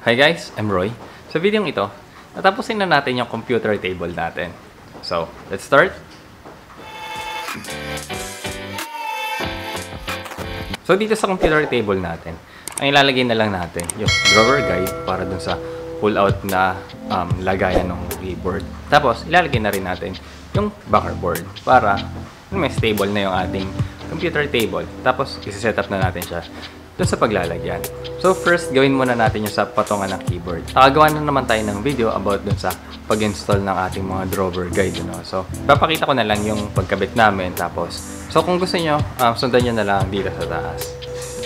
Hi guys, I'm Roy. Sa video ito, natapusin na natin yung computer table natin. So, let's start. So, dito sa computer table natin, ang ilalagay na lang natin yung drawer guide para dun sa pull-out na lagayan ng keyboard. Tapos, ilalagay na rin natin yung backer board para may stable na yung ating computer table. Tapos, isi-set up na natin siya dun sa paglalagyan. So first, gawin muna natin yung sa patungan ng keyboard. Nakagawa na naman tayo ng video about dun sa pag-install ng ating mga drawer guide. So, papakita ko na lang yung pagkabit namin. Tapos, so kung gusto nyo, sundan nyo na lang dito sa taas.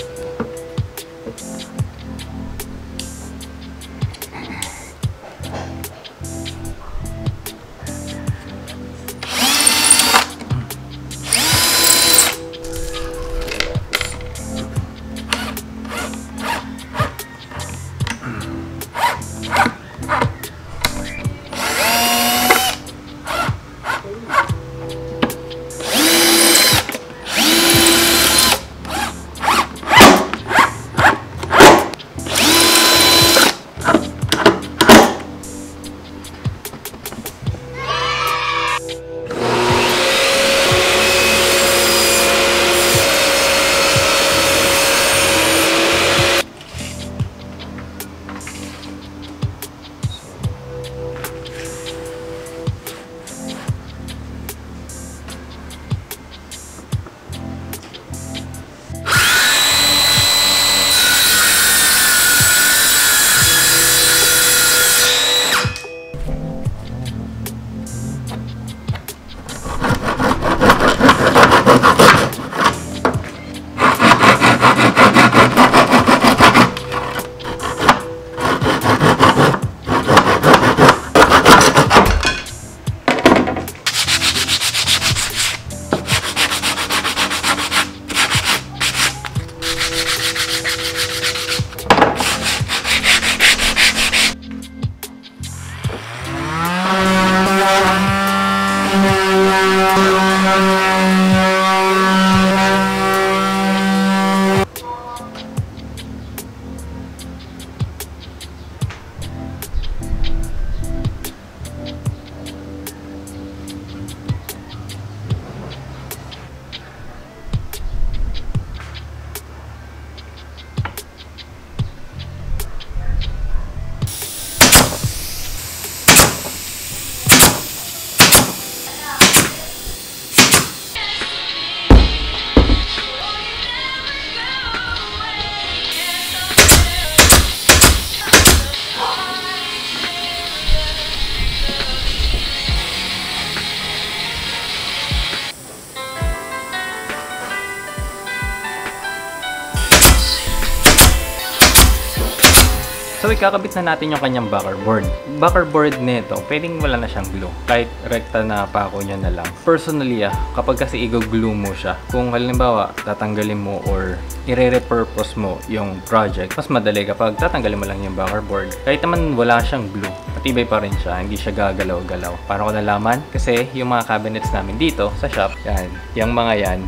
So, ikakabit na natin yung kanyang backer board. Backer board nito, pwedeng wala na siyang glue. Kahit rekta na pako niya na lang. Personally, kapag kasi i-glue mo siya, kung halimbawa, tatanggalin mo or i-repurpose mo yung project, mas madali kapag tatanggalin mo lang yung backer board. Kahit naman wala siyang glue, matibay pa rin siya, hindi siya gagalaw-galaw. Paano ko nalaman? Kasi yung mga cabinets namin dito sa shop, yung mga yan,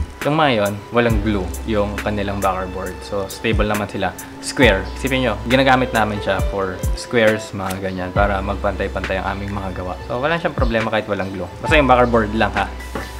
walang glue yung kanilang backer board. So, stable naman sila. Square. Isipin nyo, ginagamit namin siya for squares, mga ganyan, para magpantay-pantay ang aming mga gawa. So, wala siyang problema kahit walang glue. Basta yung backer board lang, ha.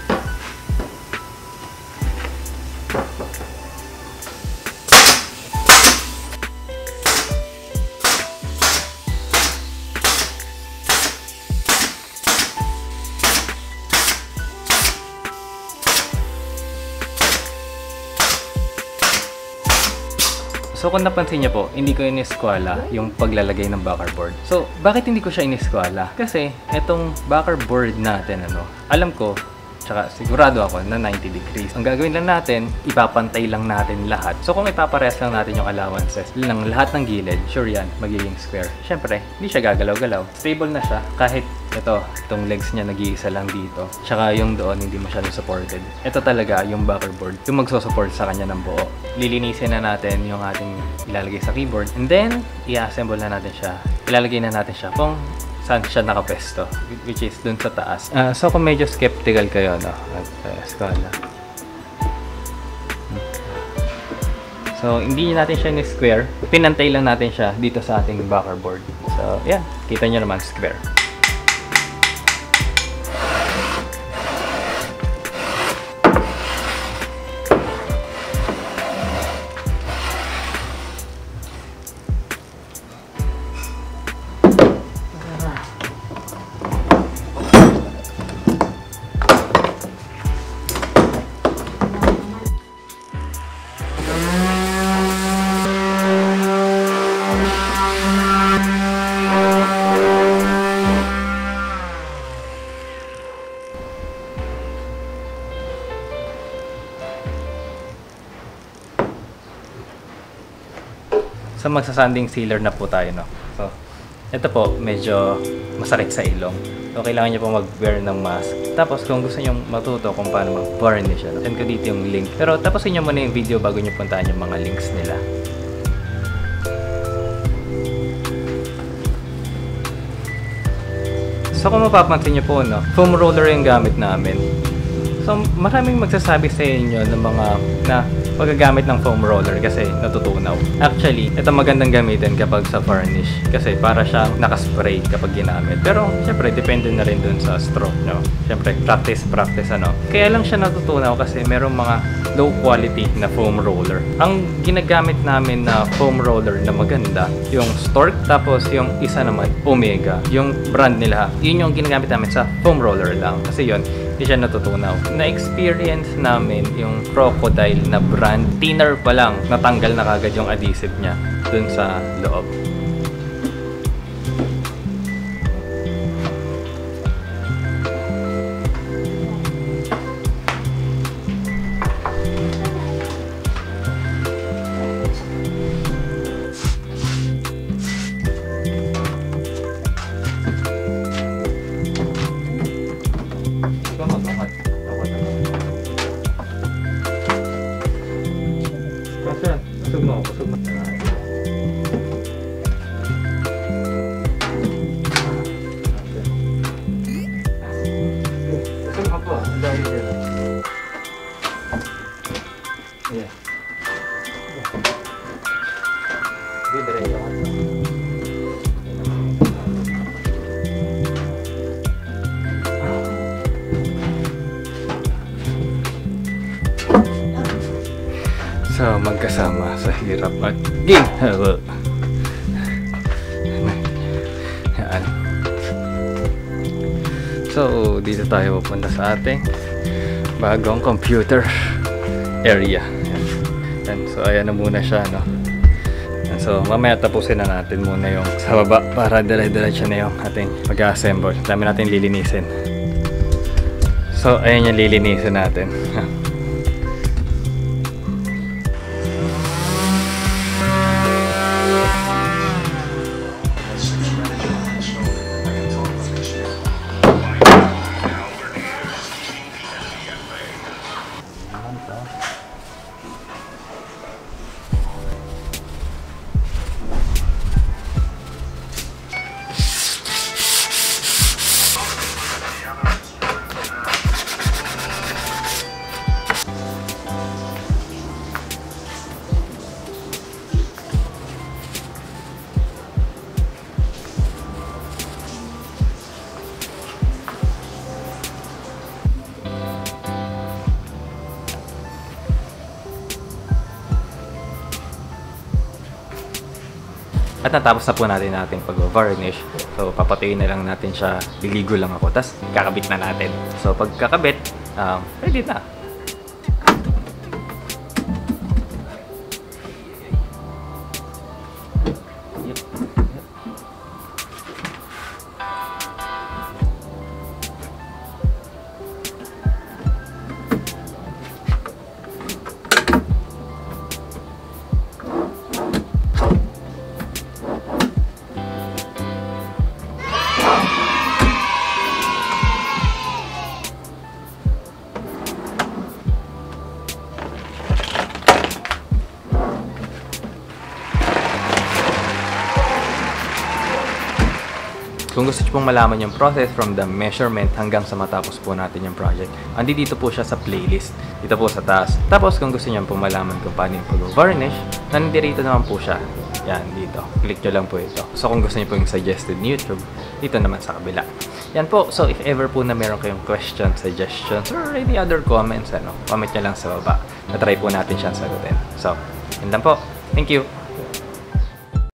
So kung napansin niyo po, hindi ko iniskwala yung paglalagay ng backer board. So bakit hindi ko siya iniskwala? Kasi etong backer board natin, alam ko, tsaka sigurado ako na 90 degrees. Ang gagawin lang natin, ipapantay lang natin lahat. So kung ipapares lang natin yung allowances ng lahat ng gilid, sure yan, magiging square. Siyempre, hindi siya gagalaw-galaw. Stable na siya kahit itong legs niya nag-iisa lang dito. Tsaka yung doon hindi masyadong supported. Ito talaga yung backer board, yung magsusupport sa kanya ng buo. Lilinisin na natin yung ating ilalagay sa keyboard. And then, i-assemble na natin siya. Ilalagay na natin siya kung saan siya nakapesto, which is dun sa taas. So kung medyo skeptical kayo, at eskwala. So, hindi natin siya ni square. Pinantay lang natin siya dito sa ating backer board. So, yan. Kita nyo naman, square. So, magsasanding sealer na po tayo, no? So, ito po, medyo masakit sa ilong. So, kailangan nyo po mag-wear ng mask. Tapos, kung gusto nyo matuto kung paano mag-varnish, send ko dito yung link. Pero, tapusin nyo muna yung video bago nyo puntahan yung mga links nila. So, kung mapapansin nyo po, no? Foam roller yung gamit namin. So, maraming magsasabi sa inyo ng mga na paggagamit ng foam roller kasi natutunaw. Actually, ito magandang gamitin kapag sa varnish kasi para siyang nakaspray kapag ginamit. Pero, syempre, depende na rin dun sa stroke, no? Syempre, practice, ano. Kaya lang siya natutunaw kasi merong mga low quality na foam roller. Ang ginagamit namin na foam roller na maganda, yung Stork, tapos yung isa naman, Omega. Yung brand nila, yun yung ginagamit namin sa foam roller lang. Kasi yun, hindi siya natutunaw. Na-experience namin yung Crocodile na brand. Thinner pa lang, natanggal na kagad yung adhesive niya dun sa loob. So, magkasama sa hirap at ginhawa. Yan. So, dito tayo pupunta sa ating bagong computer area. Yan. So, ayan na muna siya, no? So, mamaya tapusin na natin muna yung sa baba para dire-diretso na yung ating pag-assemble. Dami natin lilinisin. So, ayan yung lilinisin natin. At natapos na po natin ating pag-varnish. So, papatuyin na lang natin siya. Liligo lang ako. Tapos, kakabit na natin. So, pagkakabit, ready na. kung gusto nyo pong malaman yung process from the measurement hanggang sa matapos po natin yung project, dito po siya sa playlist. Dito po sa taas. Tapos kung gusto nyo pong malaman kung paano yung pag-varnish, nandito naman po siya. Yan, dito. Click nyo lang po ito. So kung gusto nyo po yung suggested ni YouTube, dito naman sa kabila. Yan po. So if ever po na meron kayong questions, suggestions, or any other comments, comment nyo lang sa baba. Na-try po natin siyang sagutin. So, yun lang po. Thank you.